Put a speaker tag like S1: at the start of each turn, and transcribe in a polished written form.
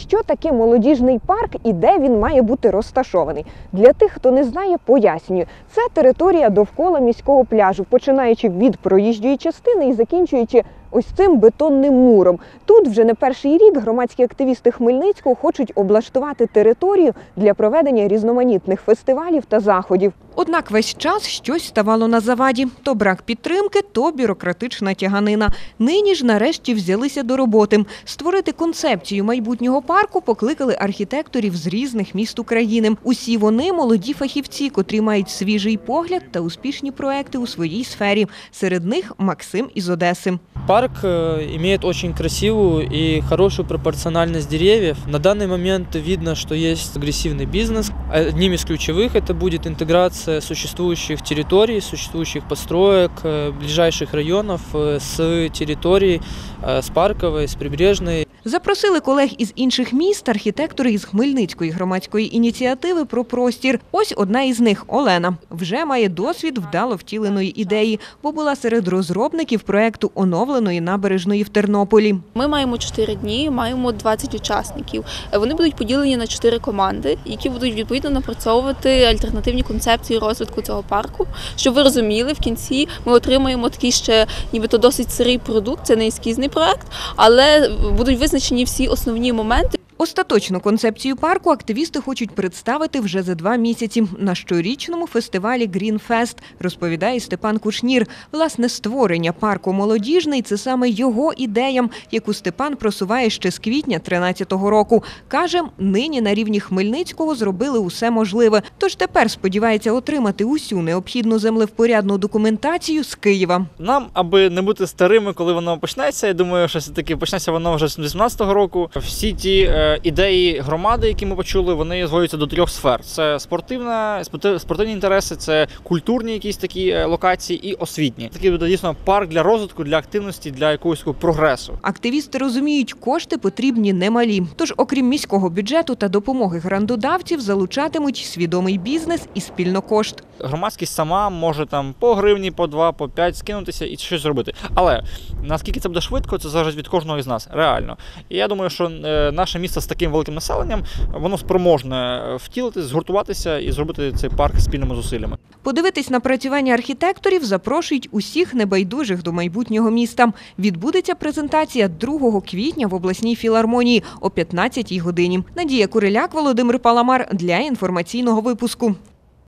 S1: Що таке молодіжний парк і де він має бути розташований? Для тих, хто не знає, пояснюю. Це територія довкола міського пляжу, починаючи від проїжджої частини і закінчуючи ось цим бетонним муром. Тут вже не перший рік громадські активісти Хмельницького хочуть облаштувати територію для проведення різноманітних фестивалів та заходів. Однак весь час щось ставало на заваді. То брак підтримки, то бюрократична тяганина. Нині ж нарешті взялися до роботи. Створити концепцію майбутнього парку покликали архітекторів з різних міст України. Усі вони – молоді фахівці, котрі мають свіжий погляд та успішні проекти у своїй сфері. Серед них Максим із Одеси.
S2: Парк имеет очень красивую и хорошую пропорциональность деревьев. На данный момент видно, что есть агрессивный бизнес. Одним из ключевых это будет интеграция существующих территорий, существующих построек, ближайших районов с территорий, с парковой, с прибрежной.
S1: Запросили колег із інших міст архітектори із Хмельницької громадської ініціативи про простір. Ось одна із них – Олена. Вже має досвід вдало втіленої ідеї, бо була серед розробників проєкту оновленої набережної в Тернополі.
S3: Ми маємо 4 дні, маємо 20 учасників. Вони будуть поділені на 4 команди, які будуть відповідно напрацьовувати альтернативні концепції розвитку цього парку. Щоб ви розуміли, в кінці ми отримаємо такий ще нібито досить сирий продукт, це не ескізний проєкт, але будуть визначені всі основні моменти.
S1: Остаточну концепцію парку активісти хочуть представити вже за 2 місяці на щорічному фестивалі «Грінфест», розповідає Степан Кушнір. Власне, створення парку «Молодіжний» – це саме його ідея, яку Степан просуває ще з квітня 2013 року. Каже, нині на рівні Хмельницького зробили усе можливе. Тож тепер сподівається отримати усю необхідну землевпорядну документацію з Києва.
S2: Нам, аби не бути старими, коли воно почнеться, я думаю, що все-таки почнеться воно вже з 2018 року. Всі ті ідеї громади, які ми почули, вони зводяться до 3 сфер. Це спортивні інтереси, це культурні якісь такі локації і освітні. Такий буде дійсно парк для розвитку, для активності, для якогось прогресу.
S1: Активісти розуміють, кошти потрібні немалі. Тож, окрім міського бюджету та допомоги грандодавців, залучатимуть свідомий бізнес і спільнокошт.
S2: Громадськість сама може там по гривні, по 2, по 5 скинутися і щось зробити. Але наскільки це буде швидко, це залежить від кожного із нас, реально. І я думаю, що наше місто з таким великим населенням, воно спроможне втілитись, згуртуватися і зробити цей парк спільними зусиллями.
S1: Подивитись на працювання архітекторів запрошують усіх небайдужих до майбутнього міста. Відбудеться презентація 2 квітня в обласній філармонії о 15-й годині. Надія Куриляк, Володимир Паламар для інформаційного випуску.